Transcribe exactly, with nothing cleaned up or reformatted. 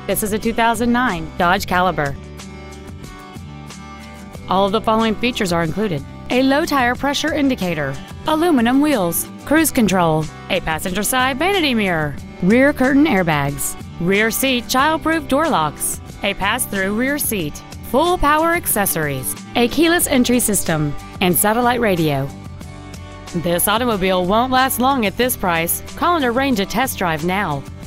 This is a two thousand nine Dodge Caliber. All of the following features are included: a low tire pressure indicator, aluminum wheels, cruise control, a passenger side vanity mirror, rear curtain airbags, rear seat child-proof door locks, a pass-through rear seat, full power accessories, a keyless entry system, and satellite radio. This automobile won't last long at this price. Call and arrange a test drive now.